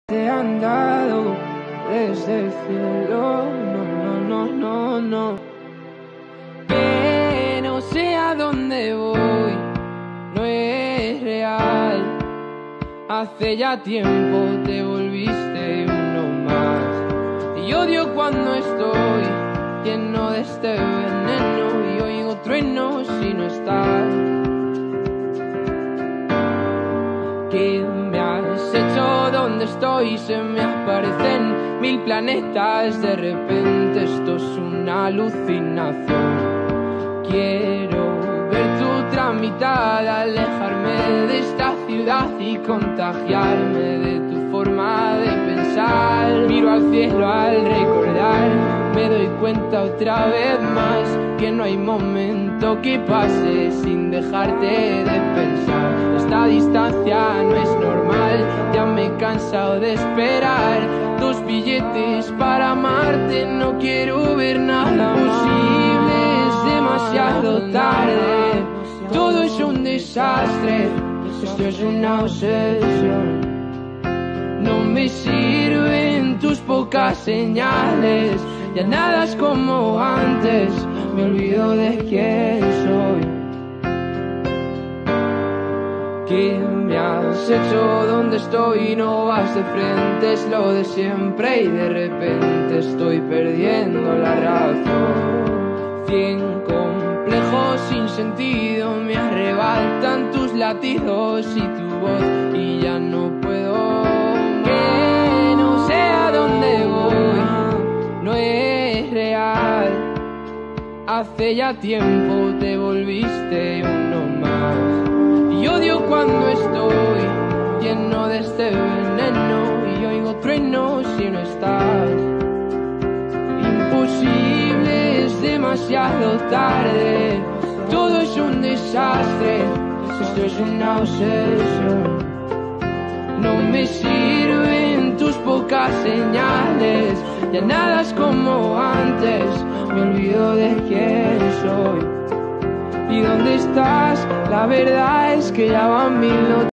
te han dado desde el cielo. No. Que no sé a dónde voy, no es real. Hace ya tiempo te volviste uno más. Y odio cuando estoy lleno de este veneno y oigo truenos si no estás. ¿Qué me has hecho? ¿Dónde estoy? Se me aparecen 1000 planetas. De repente esto es una alucinación. Quiero ver tu otra mitad, alejarme de esta ciudad y contagiarme de tu forma de pensar. Miro al cielo al recordar, me doy cuenta otra vez más que no hay momento que pase sin dejarte de pensar. Esta distancia no es normal, ya me he cansado de esperar 2 billetes para amarte, no quiero ver nada posible, es demasiado tarde, todo es un desastre, esto es una obsesión. No me sirven tus pocas señales, ya nada es como antes, me olvido de quién soy. ¿Qué me has hecho? ¿Dónde estoy? No vas de frente, es lo de siempre y de repente estoy perdiendo la razón. 100 complejos sin sentido me arrebatan tus latidos y tu voz y ya no puedo. Que no sé a dónde voy, no es real. Hace ya tiempo te volviste uno más. Y odio cuando estoy lleno de este veneno y oigo truenos si no estás. Imposible, es demasiado tarde, todo es un desastre, esto es una obsesión. No me sirven tus pocas señales, ya nada es como antes, me olvido de quién soy. ¿Y dónde estás? La verdad es que ya van 1000 noches.